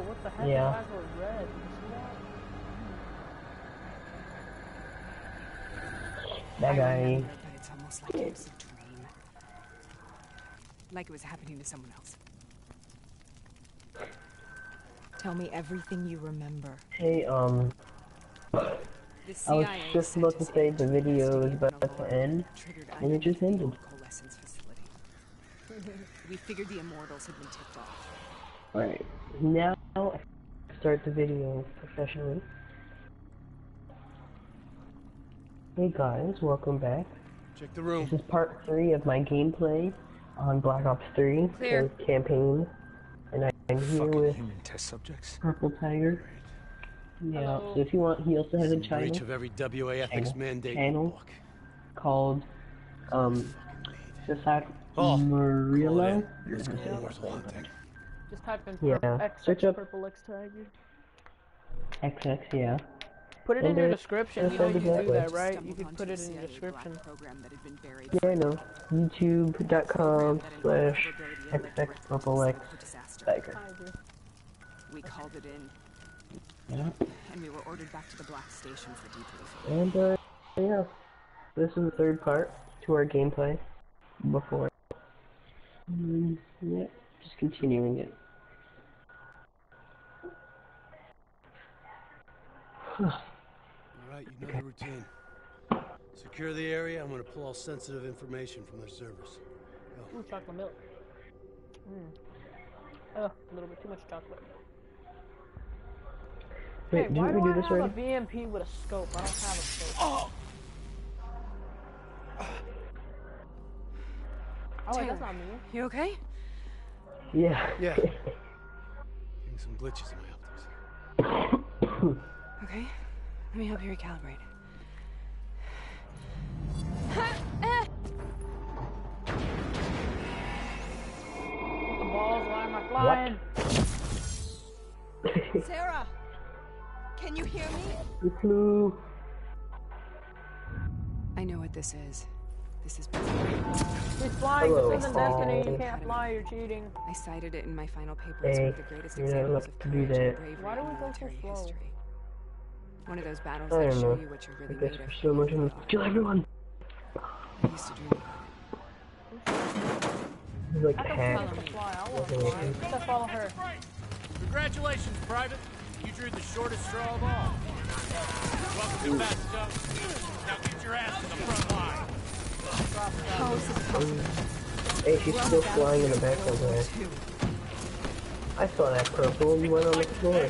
what the heck? Yeah. His eyes were red. Did you see that? That guy. Remember, but it's almost like it was a dream. Like it was happening to someone else. Tell me everything you remember. Hey, I was just about to say the video is about to end, and it just ended. We figured the Immortals had been tipped off. Alright, now start the video professionally. Hey guys, welcome back. Check the room. This is part 3 of my gameplay on Black Ops 3 Clear. campaign, and I'm here with Human test subjects. Purple Tiger. Yeah, so if you want, he also has a channel. Breach of every WA ethics mandate Channel called Sasak Oh, Murillo. Let's go Immortal hunting. Just type in search up Purple X Tiger. XX, yeah. Put it in And your then description. You know you send it can that do way. that, right? You can put it in your description. Yeah, I know. YouTube.com/XXPurpleX Tiger. We called it in. Yeah. And we were ordered back to the Black Station for debriefing. And, yeah. This is the third part to our gameplay before. Yeah, just continuing it. Alright, you know the routine. Secure the area. I'm gonna pull all sensitive information from their servers. Go. Ooh, chocolate milk. Oh, a little bit too much chocolate. Wait, Hey, why didn't do we I do this have already? a BMP with a scope? I don't have a scope. Oh, wait, that's not me. You okay? Yeah. Yeah. Getting some glitches in my optics. Okay. Let me help you recalibrate. The balls, why am I flying? Sarah! Can you hear me? The flu. I know what this is. This is He's flying. Hello, This isn't Destiny. You Paul. can't fly. You're cheating. I cited it in my final papers Hey, with the greatest you're not examples allowed of to do courage and that. bravery Why do we in go so military slow? history. One of those battles I that don't show know. you what you're I really guess made we're of. so much in the... Kill everyone! I used to dream about He's like I can cat. fly. I want to fly. Let's follow her. Congratulations, Private. You drew the shortest straw of all. Welcome to Mexico. Now get your ass to the front line. How is this possible? Hey, she's still flying in the background there. I saw that purple and you went on the floor.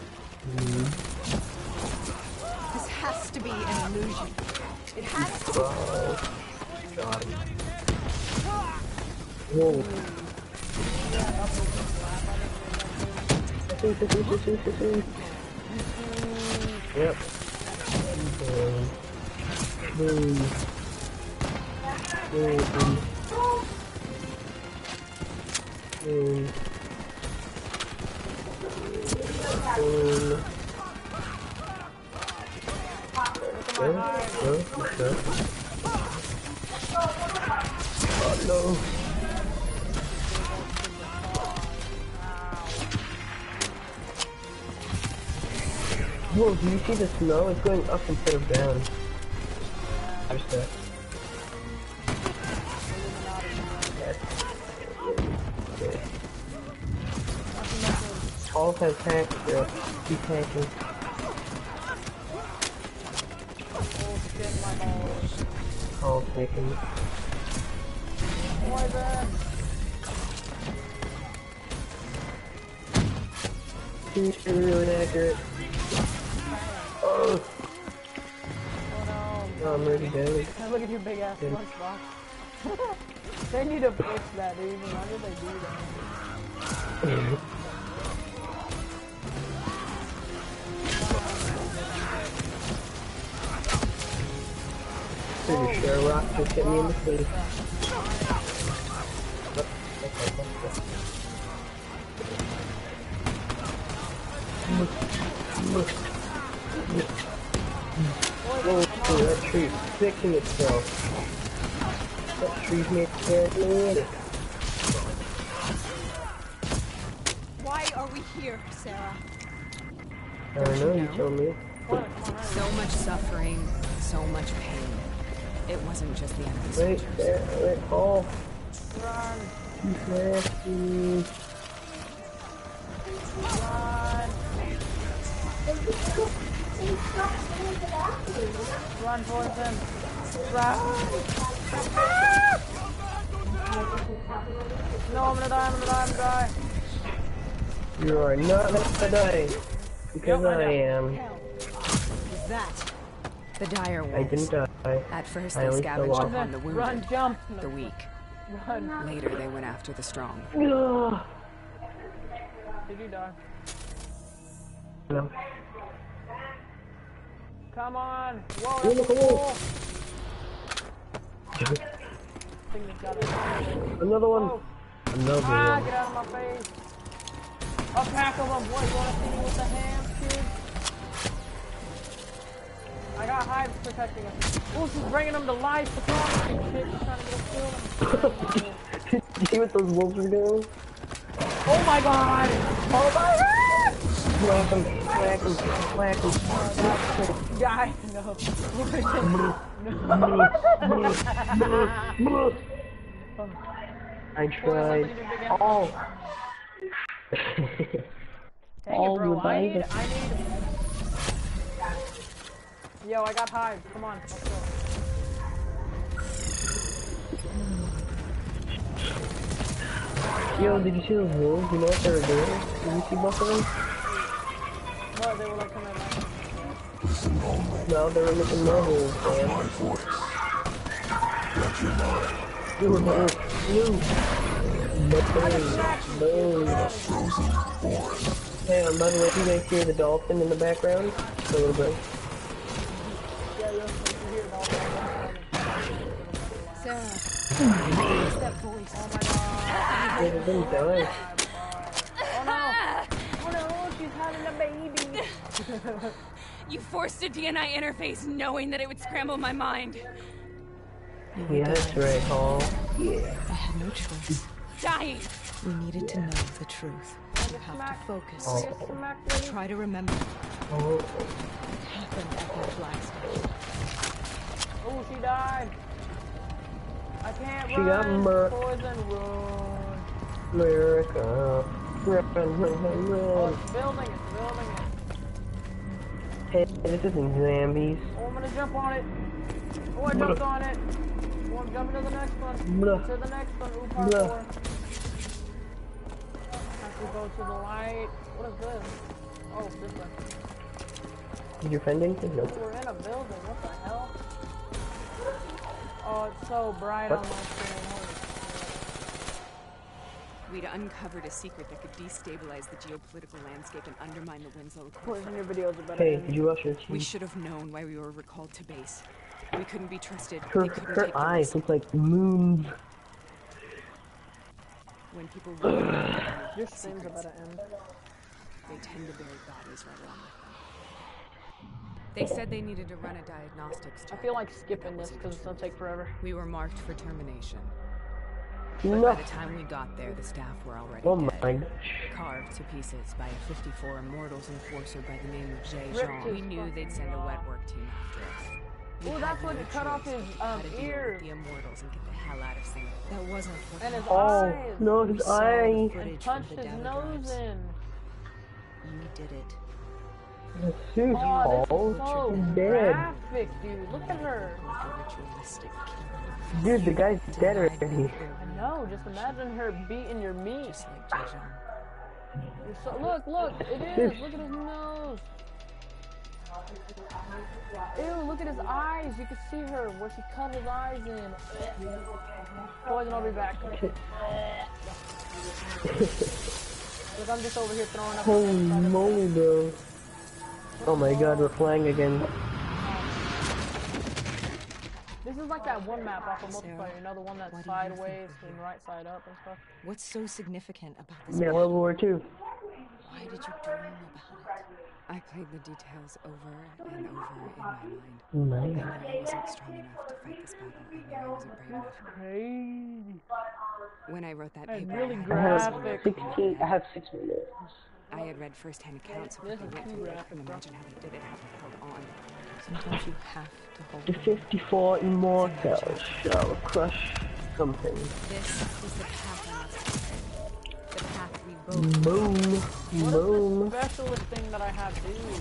This has to be an illusion. It has to be. Oh, God. Whoa. Yep. Boom. Boom. Boom. Boom. Oh no. Whoa, do you see the snow? It's going up instead of down. There's that. All has hacks, bro. Keep hacking. All taken. He's really accurate. Oh! Oh, I'm already dead. Look at your big ass lunchbox. They need to fix that, dude. Why did they do that? Pretty sure a rock just hit me in the face. Whoa, that tree's fixing itself. That tree's made scared me. Why are we here, Sarah? I don't know, you told me. So much suffering, so much pain. It wasn't just the enemy Wait, soldiers. there, wait, oh. Run! He's nasty. Run towards him! Run! No, I'm gonna die, I'm gonna die, I'm gonna die! You are not gonna die. Because I am. With that, the dire I wolves. didn't die. At first, I they only scavenged fell off. upon the Run, wounded, jump! the weak. Run! Later, they went after the strong. No. Did you die? No. Come on! Whoa, Look, that's look, cool! look. Thing that's got it. Another one. Whoa. Another Ah, one. get out of my face! A pack of them, boy, you wanna see me with the hands, kid? I got hives protecting us. Oh, she's bringing them to life. What's wrong with you, kid? She's trying to get us killed. Did you see what those wolves were doing? Oh my god! Oh my god! Whack them, whack them, whack them. Die! No. I tried. Oh. Dang All it, bro. the I need... Yo, I got hives. Come on, let's go. Yo, did you see those wolves? You know what they were doing? Did you see both of them? What, they were like coming at No, they were making more wolves, man. They were blue. Boom. Hey, by the way, you guys hear the dolphin in the background? A little bit. Yeah, you hear it all. Sarah, what's that voice? Oh my god. They didn't die. Oh no. Oh no, she's having a baby. You forced a DNI interface knowing that it would scramble my mind. Yeah, that's right, Hall. Yeah. I had no choice. Dying. We needed to know the truth. You have to focus. Oh. Try to remember Oh. what happened at that flag station. Oh, she died. I can't She run. got murked. Poison run. America. Run, run, run, Oh, run. it's building it. Hey, this isn't zombies. Oh, I'm gonna jump on it. Oh, I jumped on it. Oh, I'm jumping to the next one. Blah. To the next one. Ooh, Blah. parkour. Have to go to the light. What is this? Oh, this one. Did you find anything? Nope. We're in a building. What the hell? Oh, it's so bright What? on my screen. Holy shit. We'd uncovered a secret that could destabilize the geopolitical landscape and undermine the Winslow Poison, your Accord. videos are better. Hey, than did you wash your We teeth? should have known why we were recalled to base. We couldn't be trusted. Her, They couldn't her take the eyes risk. look like moons. When people really Your streams are better end. they tend to bury bodies right along with them. They said they needed to run a diagnostics I check. feel like skipping this because it's gonna take forever. We were marked for termination. But No. by the time we got there, the staff were already Oh dead. my gosh. Carved to pieces by a 54 Immortals enforcer by the name of Jay Ripped Jean. his We knew they'd send a wet work team after us. We Ooh, had that's no what cut off choice his, but to try to deal with ears. The Immortals and get the hell out of Singapore. That wasn't what And his happened. Oh, eyes. no, his eye. And Footage from punched the his data nose drives. in. You did it. Zeus, Oh, Paul. this is so He's dead. graphic, dude. Look at her. The ritualistic killing. Dude, the guy's dead already. I know. Just imagine her beating your meat. Just like Jay Jean. Look, it is. Look at his nose. Ew, look at his eyes. You can see her where she cut his eyes in. Poison, I'll be back. Look, I'm just over here throwing up. Holy moly, bro. Oh my god, we're flying again. This is like that one map off of multiplayer, Sarah, you know, the one that's what do you sideways think and right side up and stuff. What's so significant about this? Yeah, World War II. Why did you dream about it? I played the details over and over in my mind. My I god. knew I wasn't strong enough to fight this battle. I knew I wasn't brave enough. Crazy. When I wrote that And paper, really I had I have graphic. 16, I have 6 minutes. I had read first-hand accounts of what they went through. I can imagine how they did it, how they held on. Sometimes you have to hold The on. 54 immortals shall crush something. This is the path I must take. The path we both Boom. Boom. What is this specialist thing that I have to do?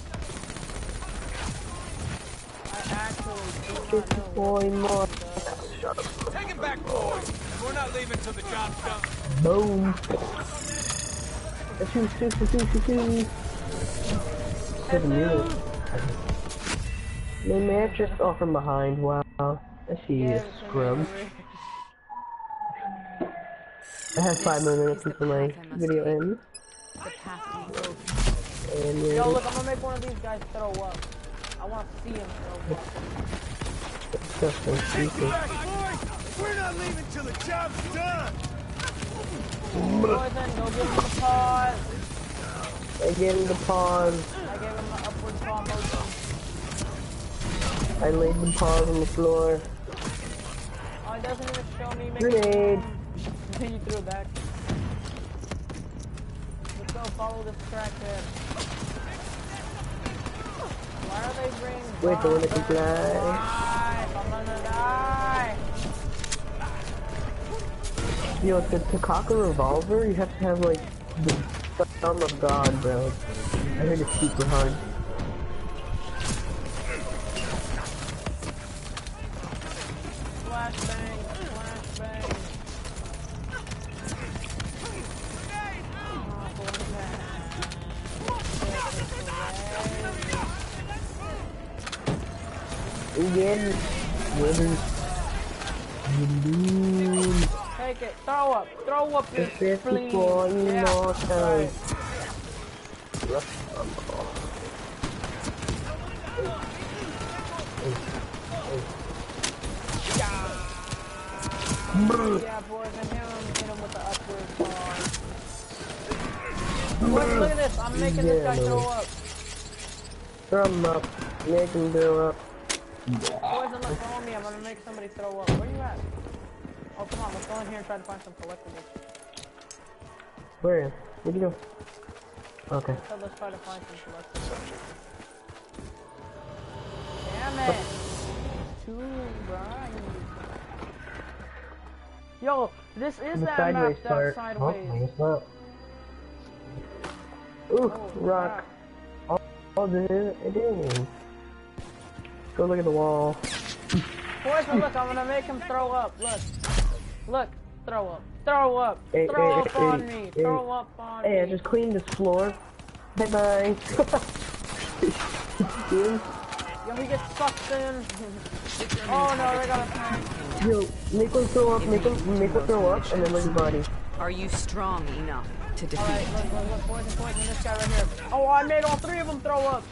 I actually do not know. 54 immortals shall Take him back, boys. We're not leaving till the job's done. boom. Shoot. To the music. They may have just off from behind. Wow. I see you, scrub. I have 5 more minutes before my video ends. the path we both And Yo, look, I'm gonna make one of these guys throw up. I want to see him throw up. disgusting. Stupid. We're not leaving till the job's done. Poison, go give him the pause. I gave him the pause. I gave him the upward paw motion. I laid the paws on the floor. Oh, it doesn't even show me making Grenade. You threw it back. Let's go follow this track there. Why are they bringing Wait, the one that can bombs back? fly. Why? I'm gonna die. Yo, the Takaka revolver, you have to have like the thumb of God, bro. I heard it's super hard. Flashbang, flashbang. Again, women. Take it, throw up, The please. 54 Yeah, immortals. right. Yeah, boys, and hit him with the upward paw. Boys, look at this, I'm making this guy throw up. Throw him up. Make him throw up. Boys, look, follow me, I'm gonna make somebody throw up. Where you at? Oh, come on, let's go in here and try to find some collectibles. Where? Where'd you go? Okay. So let's try to find some collectibles. Damn it! Too bright. Yo, this is The that sideways map, that part. sideways. Oh, it's not. Ooh, Oh, rock. Oh, it is. Go look at the wall. Boys, look, I'm gonna make him throw up. Look. Look, throw up. Throw up. Hey, Throw hey, up hey, on hey, me. hey. Throw up on Hey, I me. just cleaned this floor. Bye bye. Dude, Yo, he gets sucked in. Oh no, they got a tank. yo, make him throw up, make him throw up, and then look at his body. Are you strong enough to defeat? Alright, look, boys and boys, and this guy right here. Oh, I made all three of them throw up.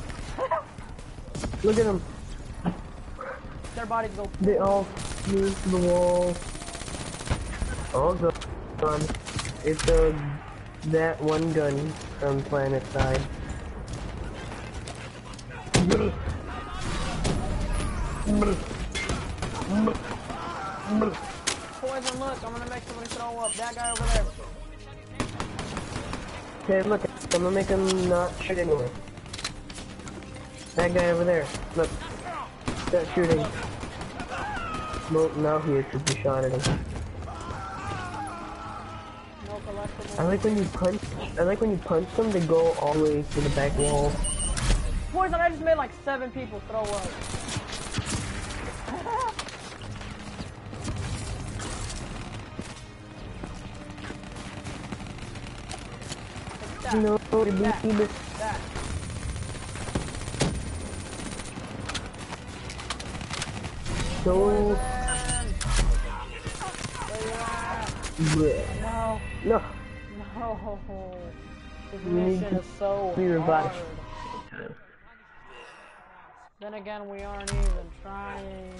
Look at him. Their bodies go. They all flew to the wall. Oh god. It's that one gun from Planet Side. Poison, look, I'm gonna make somebody throw up. That guy over there. Okay, look, I'm gonna make him not shoot anymore. That guy over there, look. Start shooting. Well, now he is because you shot at him. No collectibles. I like when you punch them, they go all the way to the back wall. Poison, I just made like 7 people throw up. No, the BT That. so Poison. Where you at? bleh. No. No. No. This We need mission to is so be revived. hard. Then again, we aren't even trying.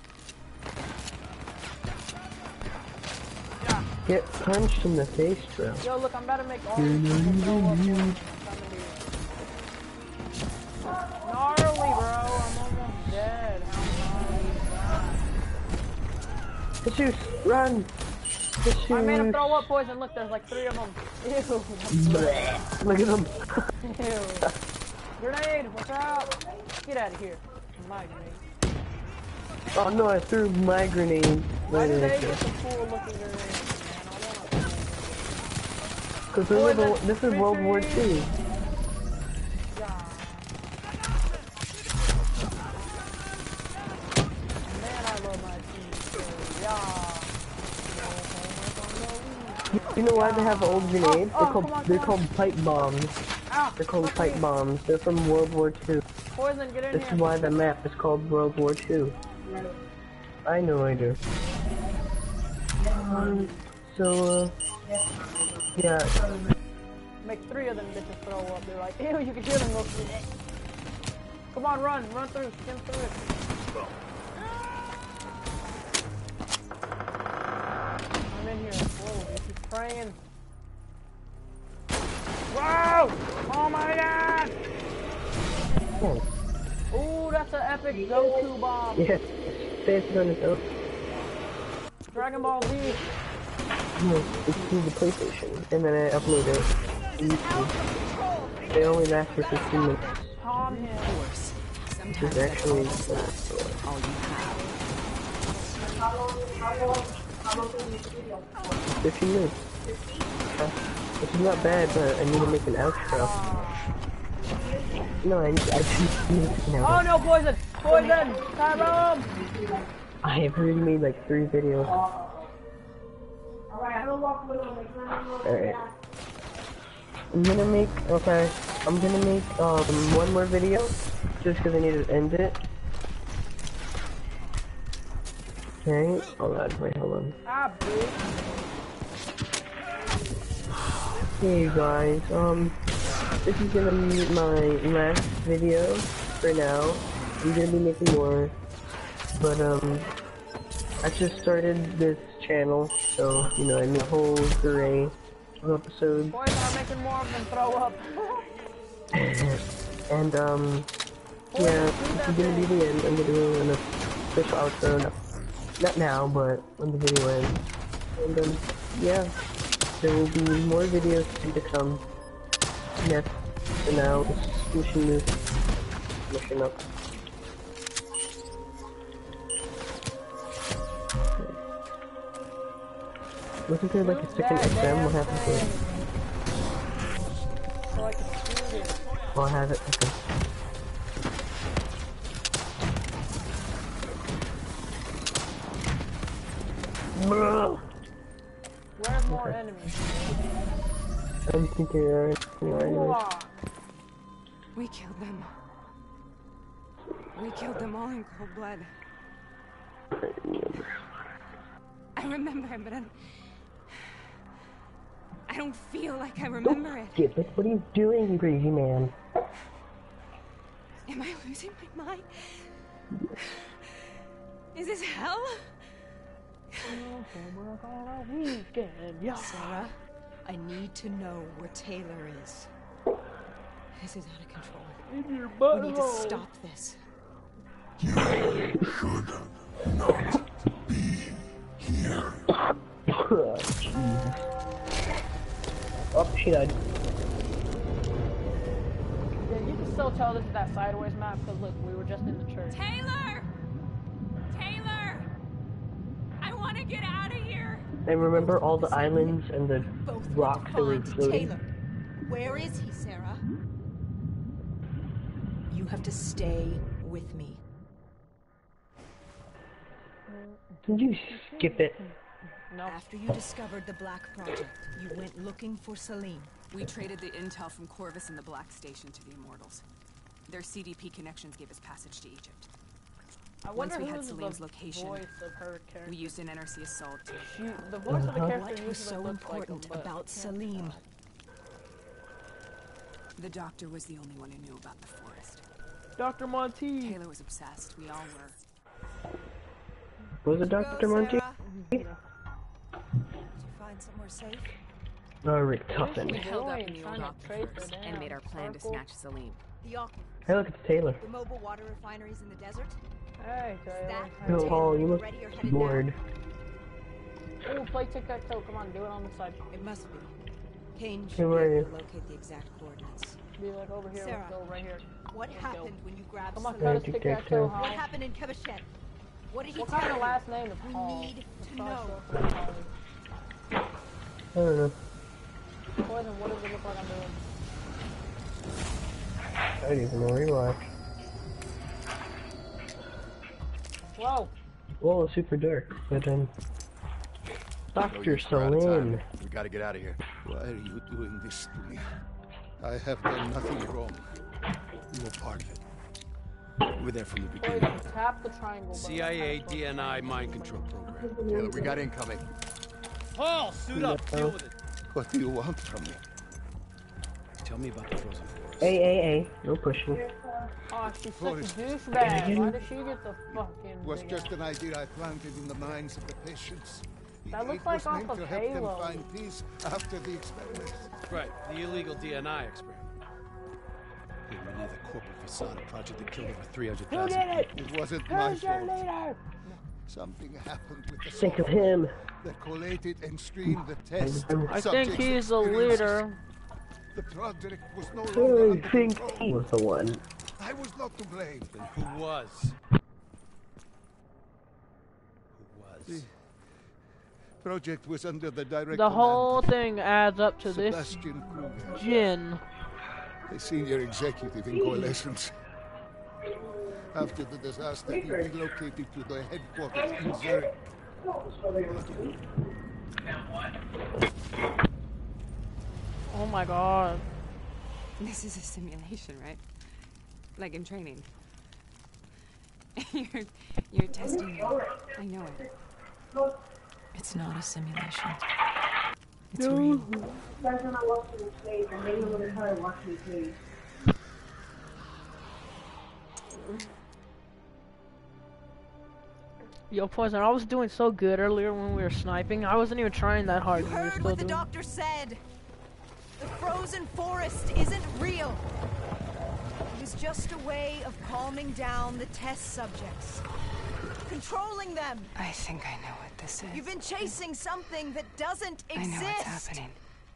Get punched in the face, bro. Yo, look, I'm about to make all these people throw up. Gnarly, bro. I'm almost dead. How gnarly is that? Jesus, run! I made him throw up poison. Look, there's like 3 of them. Ew. Bleh. Look at them. Ew. Grenade, what's up? Get out of here. My grenade. Oh no, I threw my grenade. Why do they Right get the cool looking grenades, man? Because this is World War II. Yeah. Man, I love my team. Yeah. You know why they have old grenades? Oh, they're called pipe bombs. Ow, They're called look pipe me. bombs. They're from World War II. Poison, get in This here. is why the map is called World War II. I know I do. Yeah. Make 3 of them bitches throw up. They're like, ew, you can hear them go through. Come on, run through, skim through it. I'm in here. Whoa, he's praying. Wow! Oh my god! Oh. Ooh, that's an epic Goku bomb. Yeah. It's on its own. Dragon Ball Z. No, it's through the PlayStation. And then I upload it to YouTube. They only last for 15 minutes. Calm him. Force. Sometimes It's that's actually all that's left. All you have. 15 minutes. Which is not bad, but I need to make an outro. No, I just need an outro. Oh no, poison! Poison! Tyrone! I have already made like 3 videos. Alright. I'm gonna make 1 more video, just because I need to end it. Okay, hold on. Ah, bitch. Hey guys, this is gonna be my last video for now. I'm gonna be making more, but I just started this channel, so you know I made a whole array of episodes. Poison, I'm making more of them throw up. And yeah, this is gonna be the end. I'm gonna do an official outro, not now, but when the video ends. And yeah, there will be more videos to come. Yes, for now, it's mission up. Wasn't there like a second exam? What happened to it? So I can shoot it. Oh, I have it. Okay. Where's more enemies? I don't think there are any enemies. Ooh-ah. We killed them. We killed them all in cold blood. I remember, but I don't feel like I remember it. Skip it. What are you doing, crazy man? Am I losing my mind? Is this hell? Sarah, I need to know where Taylor is. This is out of control. In your We need to butthole. stop this. Oh, she died. Yeah, you can still tell this is that sideways map, because look, we were just in the church. Taylor! Taylor! I want to get out of here! I remember all the islands and the Both rocks that were want to find floating. Taylor. Where is he, Sarah? You have to stay with me. Did you skip it? No. After you discovered the Black Project, you went looking for Salim. We traded the intel from Corvus and the Black Station to the Immortals. Their CDP connections gave us passage to Egypt. I wonder Once we had who's Salim's the location, voice of her character. We used an NRC assault to... She, the voice of the character What was usually so looks like him, important but about I can't Salim? decide. The doctor was the only one who knew about the forest. Dr. Monty. Taylor was obsessed. We all were. Was it Dr. Monty? Did you find somewhere safe? Rick Tuffin. We held up in the Trying old to trace office her and down. made our plan to Circle. snatch Salim. The Aqua, Hey, look, it's Taylor. the mobile water refineries in the desert. Hey, Taylor. That Bill Hall, you look ready or headed bored. down? Oh, play tic-tac-toe. Come on, do it on the side. It must be. Kane Hey, should be where are able you? to locate the exact coordinates. Be like over here. Sarah. Let's go right here. What Let's go. happened when you grabbed Come on, Celine? cut us tic-tac-toe, What What Hal. happened in Kevashet? What did he What tell kind of you? last name is We Hall? need to Sorry, know. sir, for calling. I don't know. Poison, what does it look like I'm doing? I don't even know where you are. Whoa! Well, it's super dark, but Dr. We're out of Celine. time. We gotta get out of here. Why are you doing this to me? I have done nothing wrong. You were part of it. You were there from the beginning. Poison, tap the triangle button. CIA DNI mind control program. Taylor, we got incoming. Paul, suit up. Deal with it. What do you want from me? Tell me about the frozen forest. Hey, no pushing. Oh, she's such a Forrest. douchebag. Why does she get the fucking It was big just ass- an idea I planted in the minds of the patients. That looks It like was off meant of to help Halo. them find peace after the experiments. Right, the illegal DNI experiment. Hey, we need the corporate facade project that killed over 300,000 Who did it? people. It wasn't my Who's your fault. leader? Something happened with the Think of software him. that collated and streamed the test. I think subjects' he's the experiences. leader. The project was no longer I under think control. he was the one. I was not to blame. Then who was? Who was? Project was under the direct The whole command thing adds up to of this Sebastian Kruger, gin. a senior executive in Coalescence. After the disaster, he relocated to the headquarters in Zurich. Oh my god. This is a simulation, right? Like in training. you're testing me. I know it. It's not a simulation. It's real. Yo, Poison, I was doing so good earlier when we were sniping. I wasn't even trying that hard. You and we were heard still what the doing. doctor said. The frozen forest isn't real. It is just a way of calming down the test subjects. Controlling them. I think I know what this is. You've been chasing something that doesn't I exist. know what's happening.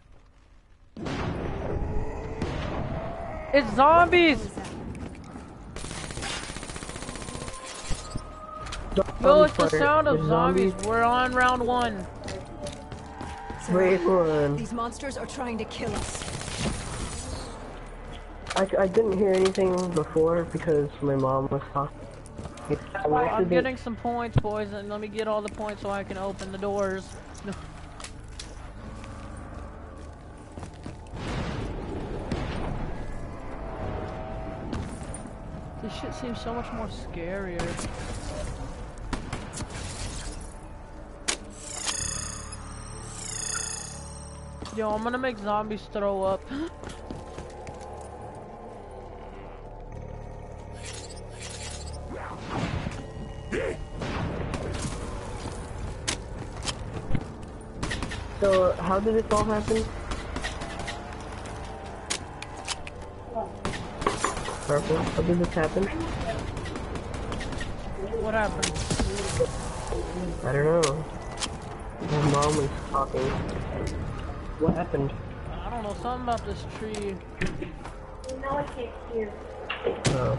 It's zombies! Yo, it's the sound of zombies. We're on round 1. Wait, hold on. These monsters are trying to kill us. I didn't hear anything before because my mom was talking. I'm getting some points, Poison. Let me get all the points so I can open the doors. No. This shit seems so much more scarier. Yo, I'm gonna make zombies throw up. So, how did this all happen? Purple, how did this happen? What happened? I don't know. My mom was talking. What happened? I don't know, something about this tree. Oh.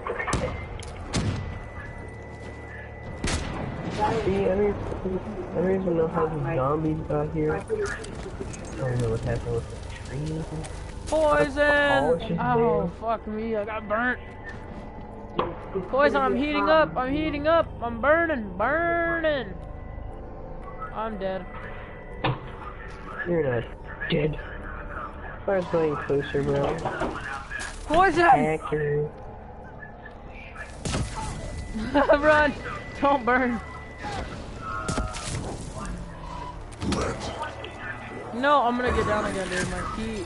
See, I don't even know how the zombies got here. I don't know what happened with the tree. Poison! Oh, fuck me, I got burnt. Poison, I'm heating up, I'm burning. I'm dead. You're not dead. Fire's going closer, bro. Poison! Accurate. Run! Don't burn. No, I'm gonna get down again, dude. My feet.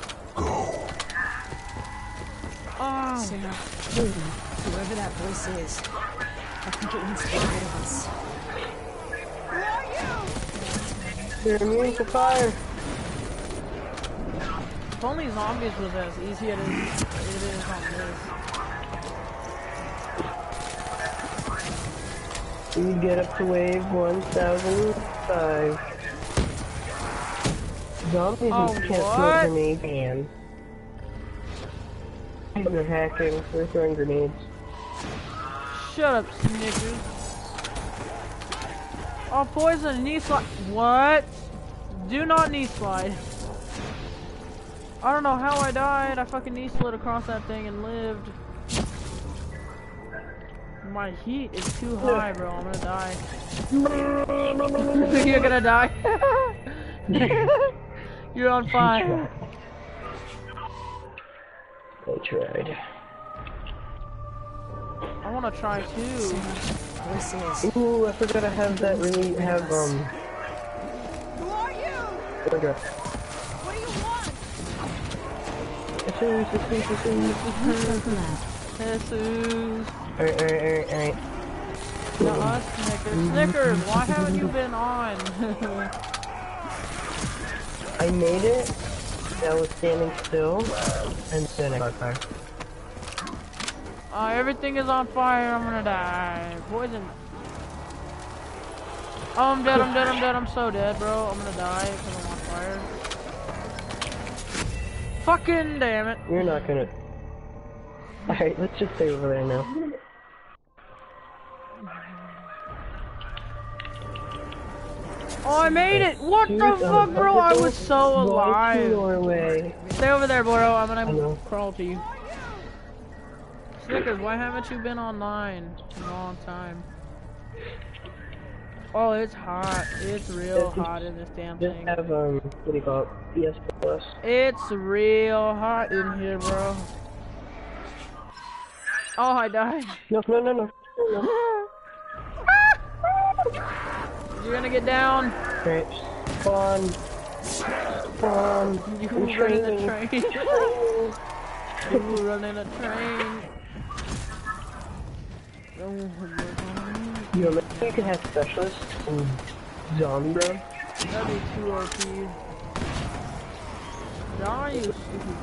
Oh. Sarah, whoever that voice is, I think it wants to get rid of us. You're immune to fire. If only zombies was as easy as it is on this. You get up to wave 1005. Zombies can't throw grenades, and they're hacking. They're throwing grenades. Shut up, Snickers. Oh, poison, knee slide. What? Do not knee slide. I don't know how I died. I fucking knee slid across that thing and lived. My heat is too high, bro. I'm gonna die. You're gonna die. You're on fire. I tried. I wanna try too. Ooh, I forgot I have that really have Who are you? Okay. What do you want? Jesus. Alright. Nuh-uh, Snickers. Snickers, why haven't you been on? I made it. I was standing still, and then I got fired. Everything is on fire. I'm gonna die. Poison. Oh, I'm dead. I'm so dead, bro. I'm gonna die because I'm on fire. Fucking damn it. You're not gonna. Alright, let's just stay over there now. Oh, I made it! What the fuck, bro? I was so alive. Stay over there, bro. I'm gonna crawl to you. Snickers, why haven't you been online in a long time? Oh, it's hot. It's real hot in this damn thing. Just have, what do you call it? PS Plus. It's real hot in here, bro. Oh, I died. No. You're gonna get down. Great. Spawn. You running a train. You running a train. Yo, maybe you could have specialists in zombie, bro. That'd be too OP. Die, you stupid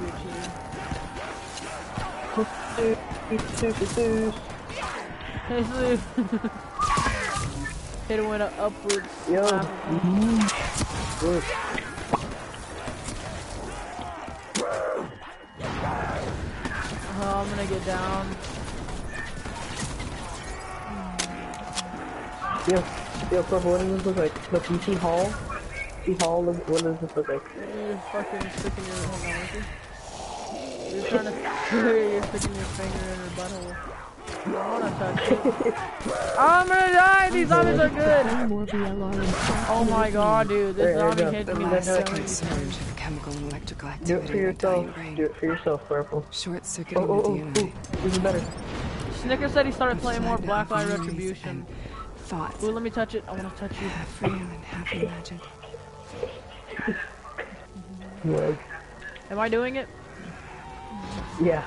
bitches. Hit it with an upwards. Yo. Oh, I'm gonna get down. Yo, Purple, what does this look like? Look, you see Hall? See Hall? What does this look like? You're fucking sticking your... Hold on, you're trying to... You're sticking your finger in her butthole. I wanna touch it. I'm gonna die! These zombies are good! Oh my god, dude. This zombie hit me. Second surge of chemical and electrical Do it activity for in the yourself. dying brain. Do it for yourself, Purple. Short-circuiting the DNA. Even better. Snickers said he started playing more Blacklight Retribution. Thoughts. Ooh, let me touch it. I wanna touch you. Half real and half imagined. What? Am I doing it? Yeah.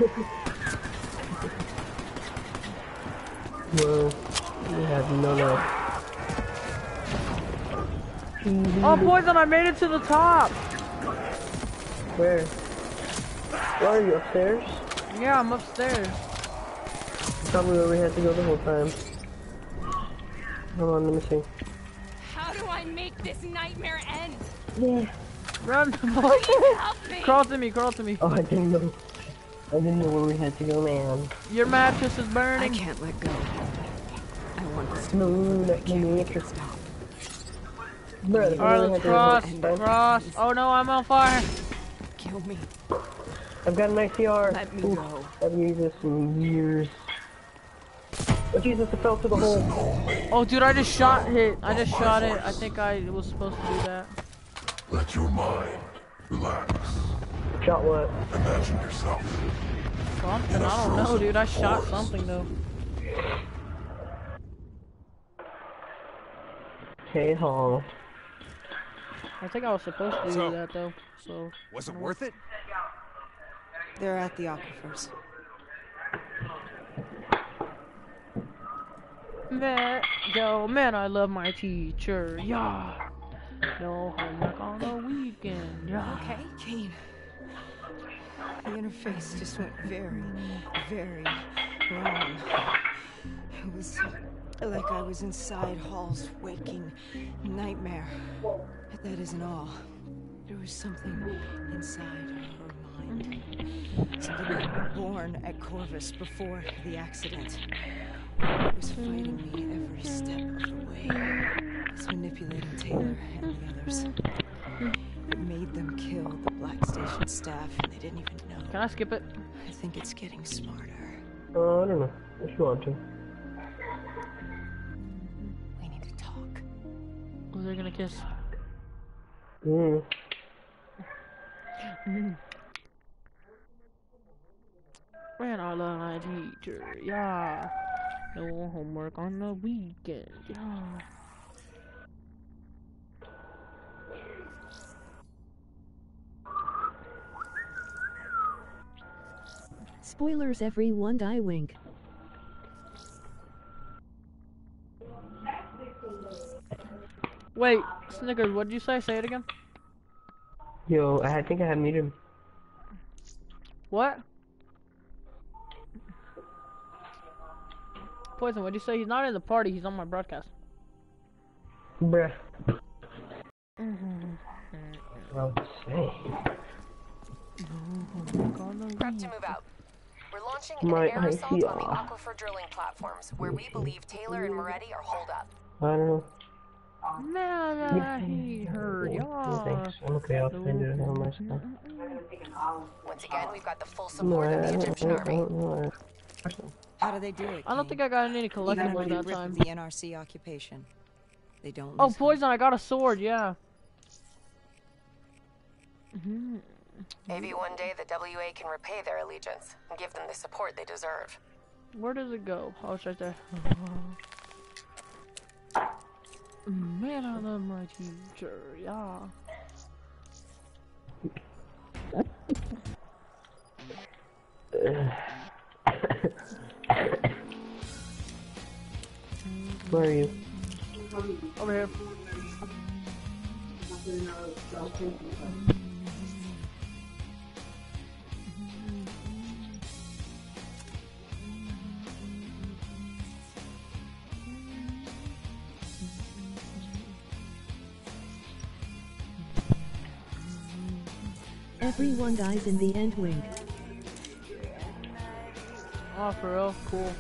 Whoa. We have no life. Oh, Poison, I made it to the top! Where? Where are you, upstairs? Yeah, I'm upstairs. Probably where we had to go the whole time. Hold on, let me see. How do I make this nightmare end? Yeah. Run, Please help me! Crawl to me. Oh, I didn't know. I didn't know where we had to go, man. Your mattress is burning. I can't let go. I want this to No, I can't make it stop. stop. Alright, let's cross. Oh no, I'm on fire. Kill me. I've got an ICR. Let me go. I've used this in years. Oh Jesus, it fell to the hole. Oh dude, I just shot it. I think I was supposed to do that. Let your mind relax. Shot what? Imagine yourself. Something, I don't know, dude. I shot something though. Okay, Hall. I think I was supposed to do that though. So was it worth it? They're at the aquifers. Man, I love my teacher. Yeah. No homework on the weekend. Yeah. Okay, Kane. The interface just went very, very wrong. It was like I was inside Hall's waking nightmare. But that isn't all. There was something inside her mind. Something born at Corvus before the accident. It was fighting me every step of the way. It was manipulating Taylor and the others. It made them kill the Black Station staff, and they didn't even know. Can I skip it? I think it's getting smarter. I don't know. If you want to. We need to talk. Oh, they're gonna kiss. Mm. Man, I love my teacher, yeah. No homework on the weekend, yeah. Spoilers, everyone, die wink. Wait, Snickers, what did you say? Say it again. Yo, I think I have muted him. What? Poison, what'd you say? He's not in the party, he's on my broadcast. Bruh. Prep to move out. We're launching an air assault on the Aquifer drilling platforms, where we believe Taylor and Moretti are holed up. I don't know. Man, I hate her, y'all. Thanks. I'm okay, I'll send it on my stuff. Once again, we've got the full support of the Egyptian army. How do they do it? I don't think I got any Even collectibles under the that grip time. of the NRC occupation. They don't Oh, listen. Poison, I got a sword, yeah. Maybe one day the WA can repay their allegiance and give them the support they deserve. Where does it go? Oh, it's right there. Man, I love my teacher, yeah. Where are you? Over here. Everyone dies in the end wink. Oh, for real? Cool.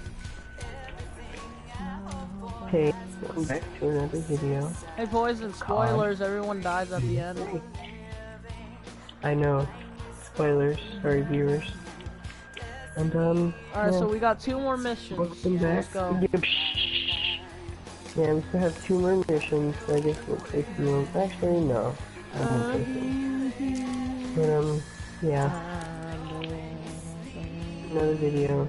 Hey, welcome back to another video. Hey, Poison, spoilers, everyone dies at the end. I know. Spoilers, sorry viewers. And Alright, so we got 2 more missions. welcome back. Let's go. Yeah, we still have 2 more missions, so I guess we'll take them. Actually, no. I won't take them. But, yeah. Another video.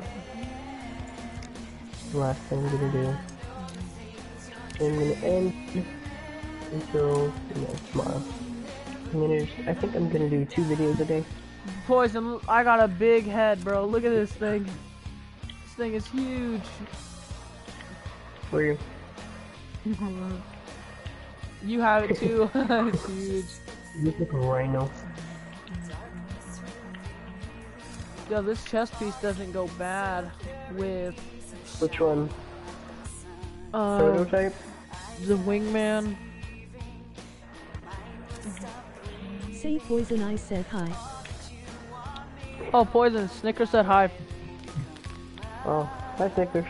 The last thing I'm gonna do. I'm gonna end until tomorrow. I think I'm gonna do 2 videos a day. Poison, I got a big head, bro. Look at this thing. This thing is huge. Where are you? You have it too. It's huge. You look like a rhino. Yo, this chest piece doesn't go bad with... Which one? Prototype? The wingman. Say Poison, I said hi. Oh, Poison, Snickers said hi. Oh, hi Snickers.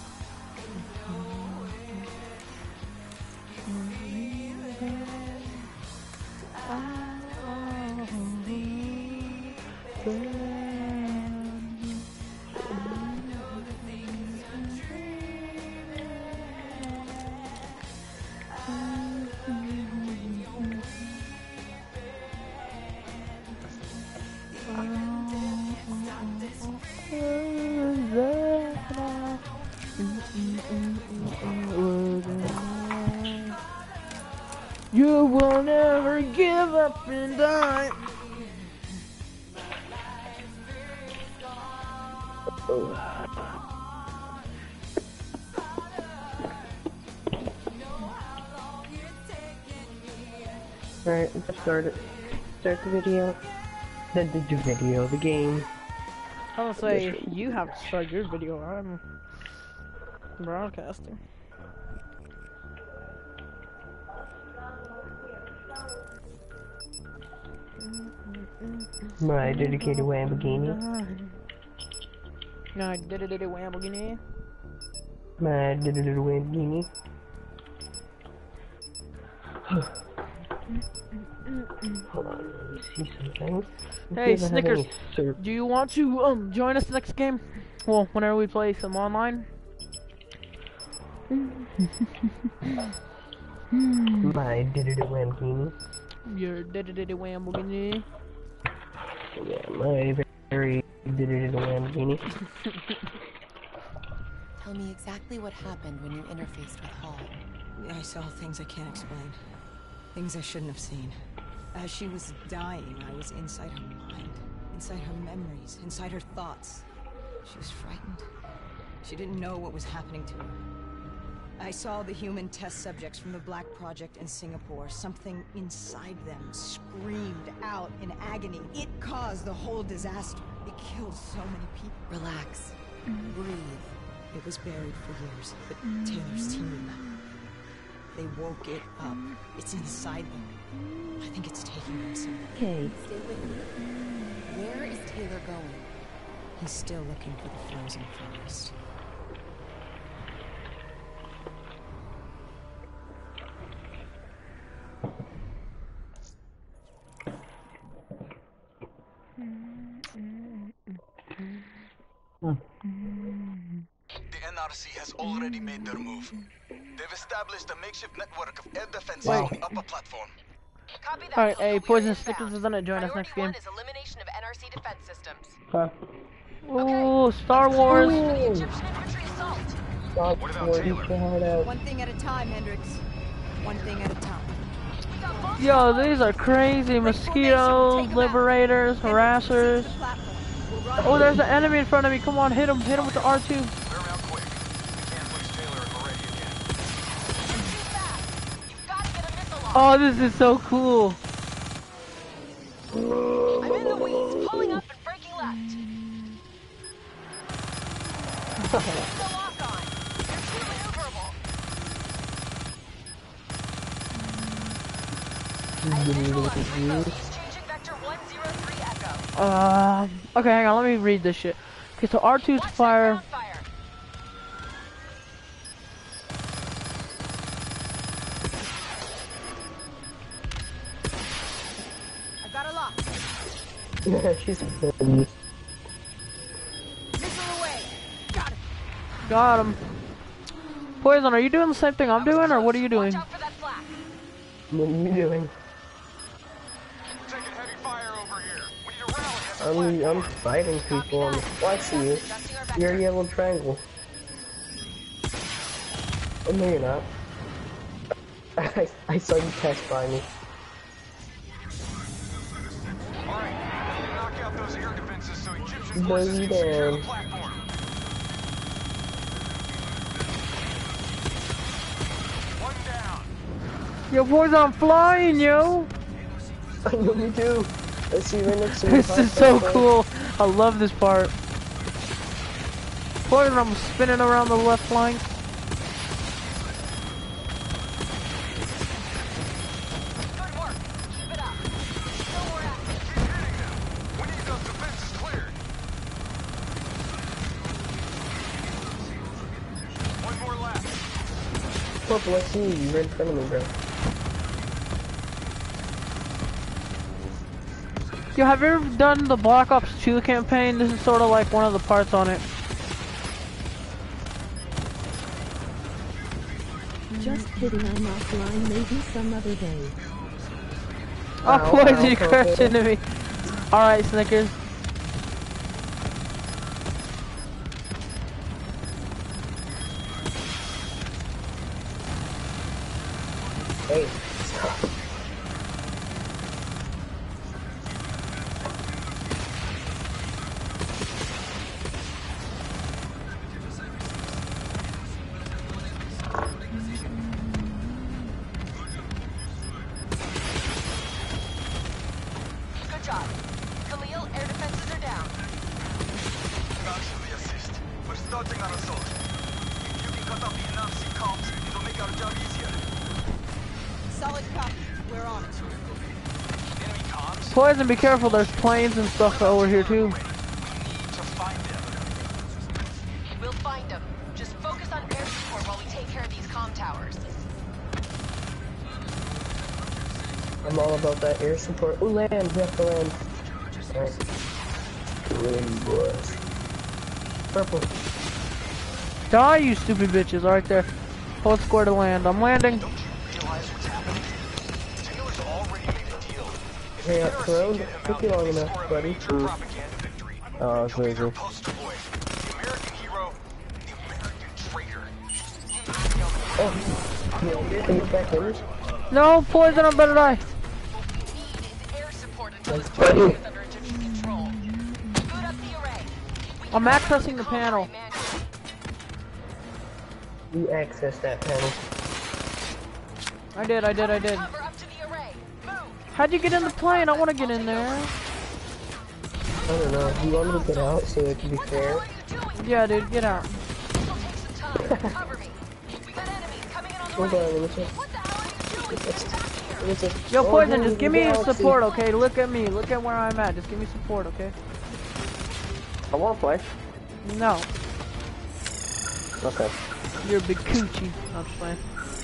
You will never give up and die. Alright, let's start it. Start the video. The game. I was gonna say, you have to start your video. I'm broadcasting. My dedicated Lamborghini. No, Lamborghini. My dedicated Lamborghini. Hold on, let me see something. Hey, Snickers, do you want to join us next game? Well, whenever we play some online. My dedicated Lamborghini. Your dedicated Lamborghini. Yeah, my very dedicated Lamborghini. Tell me exactly what happened when you interfaced with Hall. I saw things I can't explain. Things I shouldn't have seen. As she was dying, I was inside her mind. Inside her memories. Inside her thoughts. She was frightened. She didn't know what was happening to her. I saw the human test subjects from the Black Project in Singapore. Something inside them screamed out in agony. It caused the whole disaster. It killed so many people. Relax. Breathe. It was buried for years, but Taylor's team, they woke it up. It's inside them. I think it's taking them somewhere. Okay. Stay with me. Where is Taylor going? He's still looking for the frozen forest. The NRC has already made their move. They've established a makeshift network of air defenses Wow. on the upper platform. Copy that. Alright, hey, Khalil, we are Poison inbound. Snickers is gonna join us next game. Priority 1 is elimination of NRC defense systems. Huh? Ooh, Star Wars. Egyptian infantry assault. Stop What about working Taylor? so hard out. One thing at a time, Hendrix. One thing at a time. Yo, these are crazy. Mosquitoes, liberators, harassers. Oh, there's an enemy in front of me. Come on, hit him. Hit him with the R2. Clear him out quick. We can't place Taylor and Moretti again. You've got to get a missile off. Oh, this is so cool. I'm in the weeds, pulling up and breaking left. The lock on. You're too maneuverable. I have visual on 3 modes. Changing vector 103 Echo. Okay, hang on. Let me read this shit. Okay, so R2's Watch fire. that ground fire. I got a lock. Yeah, she's good. Missile away. Got it. Got him. Poison, are you doing the same thing I'm doing, or what are you doing? Watch out for that flak. What are you doing? Taking heavy fire over here. We need a rally. I'm fighting people. Oh, I see you. You're a yellow triangle. Oh, no, you're not. I saw you pass by me. Alright, knock out those air defenses so Egyptian Boy, forces you can secure the down. platform. One down. Yo, Poison, I'm flying, yo. I know me too. I see you right next to me. This is so cool. I love this part. Poison, I'm spinning around the left flank. Good work. Keep it up. No more action. Keep hitting them. We need those defenses cleared. One more left. Purple, I see you. You're right in front of me, bro. Yo, have you ever done the Black Ops 2 campaign? This is sort of like one of the parts on it. Just kidding, I'm offline, maybe some other day. Oh, Poison, you crashed into me. Alright, Snickers. Hey, stop. Good job. Khalil, air defenses are down. Thanks for the assist. We're starting our assault. If you can cut off the NRC comms, it'll make our job easier. Solid copy. We're on it. Enemy comms? Poison, be careful, there's planes and stuff over here too. We'll find them. Just focus on air support while we take care of these comm towers. I'm all about that air support. Ooh, land, we have to land. Alright. Land, boys. Purple. Die, you stupid bitches, right there. Hold square to land. I'm landing. Hey, Tyrone, took you long enough, buddy. Oh, it's crazy. Oh, can you back in? No, Poison, I'm better die. I'm accessing the panel. You access that panel. I did. How'd you get in the plane? I want to get in there. I don't know. You want me to get out so it can be fair? Yeah, dude, get out. Hold on, let me check. Yo, Poison, just give me support, okay? Look at me. Look at where I'm at. Just give me support, okay? I want to play. No. Okay. You're a big coochie. I'm just playing.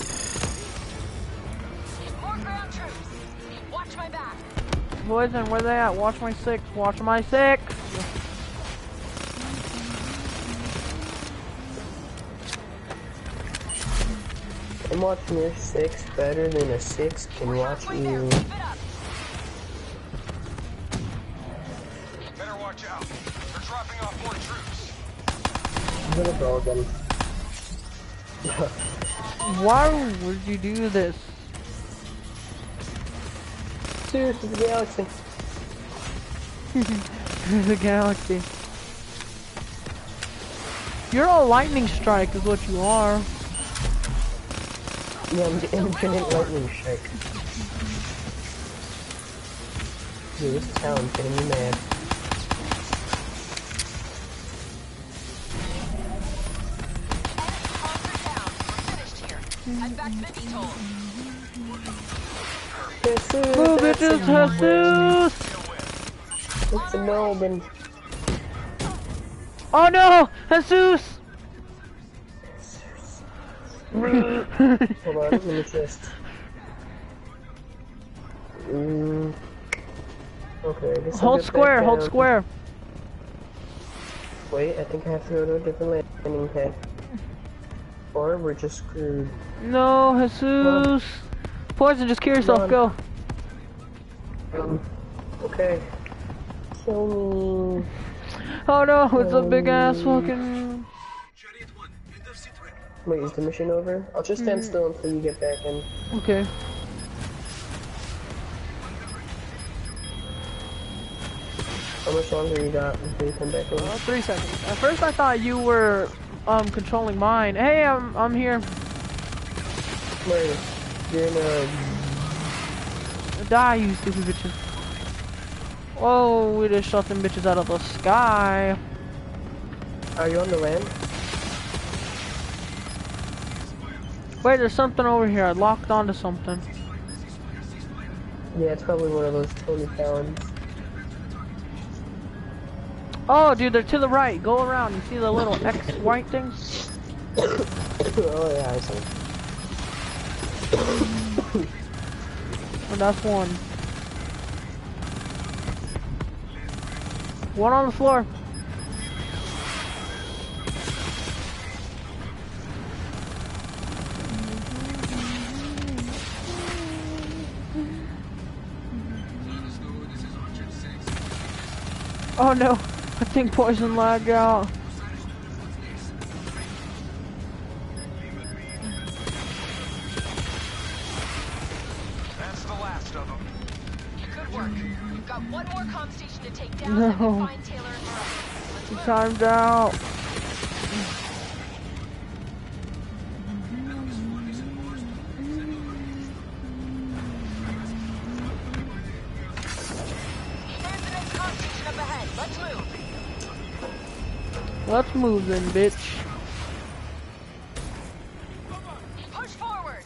More ground troops. Watch my back. Poison, where they at? Watch my six. Watch my six. I'm watching your 6 better than a 6 can watch you. Better watch out. They're dropping off more troops. I'm gonna go again. Why would you do this? Seriously, the galaxy. The galaxy. You're a lightning strike is what you are. Yeah, I'm the infinite lightning strike. Dude, this town's getting me mad. Jesus, move bitches, Jesus! It's a Melbourne. Oh no! Jesus! Hold on, let me just... Okay, I guess hold square, hold square. Wait, I think I have to go to a different landing pad. Or we're just screwed. No, Jesus! Poison, just kill yourself, go. Okay. Kill me. Oh no, it's a big ass fucking... Wait, is the mission over? I'll just stand still until you get back in. Okay. How much longer you got until you come back in? 3 seconds. At first I thought you were controlling mine. Hey, I'm here. Where are you? You're in a... Die, you stupid bitches. Oh, we just shot them bitches out of the sky. Are you on the land? Wait, there's something over here. I locked onto something. Yeah, it's probably one of those Tony Fallons. Oh, dude, they're to the right. Go around. You see the little X white things? Oh, yeah, I see. And that's one. One on the floor. Oh no, I think Poison lagged out. That's the last of them. Good work. We've got one more comm station to take down and No. find Taylor and Moretti. Let's move. Timed out. There's the next comm station up ahead. Let's move. Let's move then, bitch. Push forward.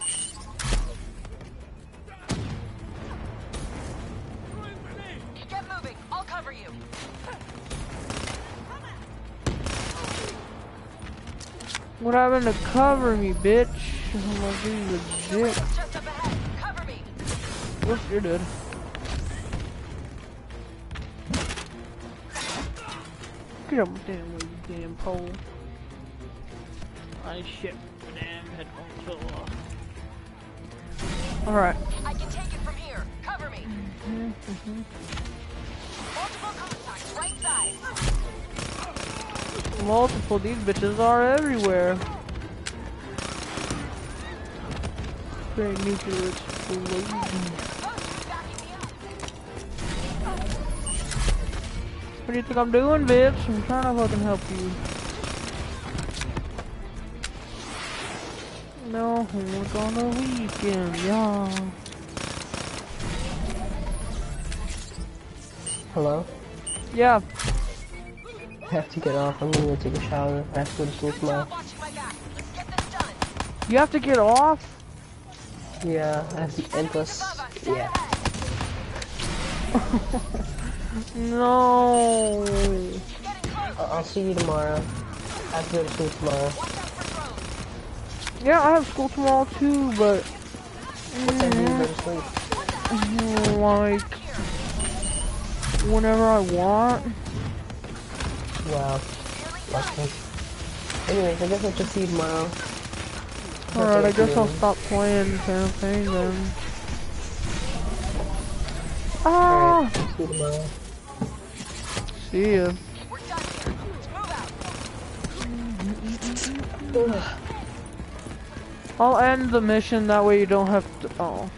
What happened to cover me, bitch? I'm gonna give you a dick. Whoops, you're dead. Get up my damn way, you damn pole. I shit my damn headphones fell off. Alright. I can take it from here. Cover me. Multiple contacts, right side. Multiple, these bitches are everywhere. Great nuclear explosion. What do you think I'm doing, bitch? I'm trying to fucking help you. No homework on the weekend, y'all. Hello? Yeah. I have to get off. I'm gonna go take a shower. I have to go to school tomorrow. You have to get off? Yeah, I have to end us. Yeah. No. I'll see you tomorrow. I have to go to school tomorrow. Yeah, I have school tomorrow too, but what time do you go to sleep? Like whenever I want. Wow. Lucky. Anyways, I guess I'll just see you tomorrow. Alright, I guess I'll stop playing campaign then. Ah! Alright, see you tomorrow. See ya. I'll end the mission, that way you don't have to. Oh.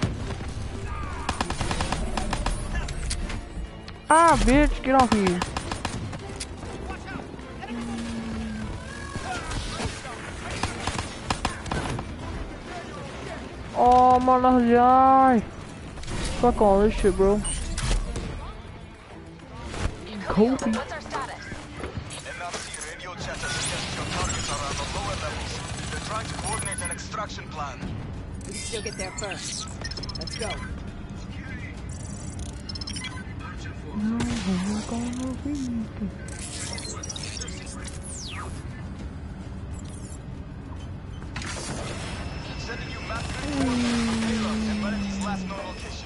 Ah, bitch, get off me. Oh, I'm gonna die. Fuck all this shit, bro. Kobe. NRC radio chatter suggests your targets are on the lower levels. They're trying to coordinate an extraction plan. We can still get there first. Let's go. Sending you map and Meredith's last known location.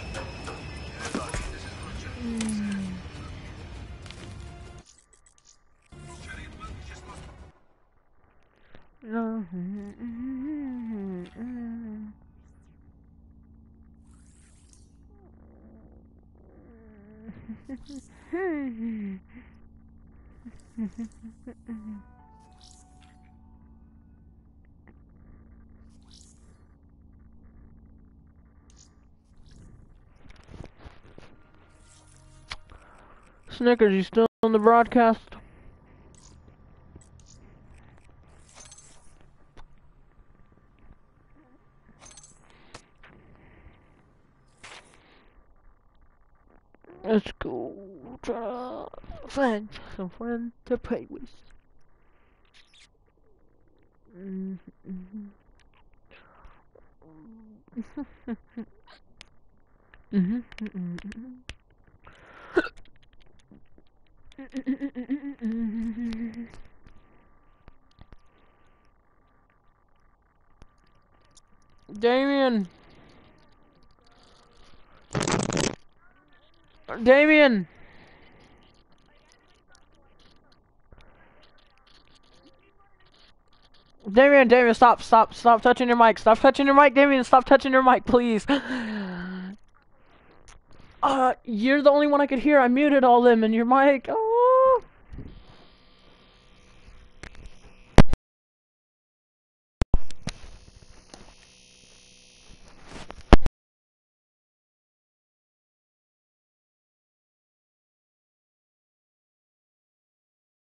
Snickers, you still on the broadcast? Let's go try to find some friends to play with. Damien! Damien! Damien, stop touching your mic. Stop touching your mic, Damien. Stop touching your mic, please. You're the only one I could hear. I muted all them and your mic. Oh.